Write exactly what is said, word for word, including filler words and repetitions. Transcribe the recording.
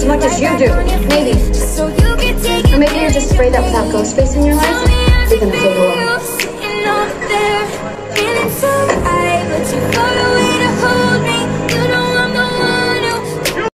as much as you do. Maybe. Or maybe you're just afraid that without Ghostface in your life, you're gonna feel